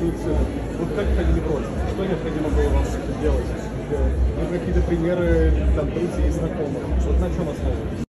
суицидом. Вот как ходили против? Что необходимо было вам делать? Ну, какие-то примеры там друзей и знакомых? Вот на чем основывались?